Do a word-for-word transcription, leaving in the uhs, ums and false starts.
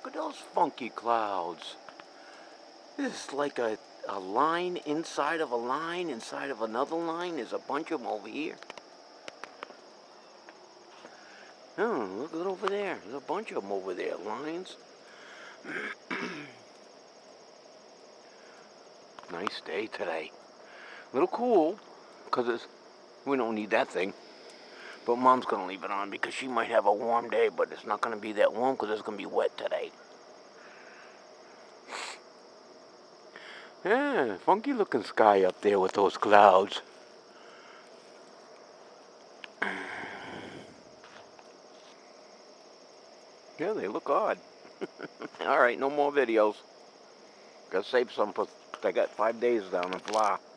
at those funky clouds. This is like a, a line inside of a line, inside of another line. There's a bunch of them over here. Oh, look at over there. There's a bunch of them over there. Lines. Nice day today. A little cool, because it's, we don't need that thing. But Mom's going to leave it on because she might have a warm day, but it's not going to be that warm because it's going to be wet today. Yeah, funky looking sky up there with those clouds. Yeah, they look odd. Alright, no more videos. Gotta save some for, I got five days down in Fla.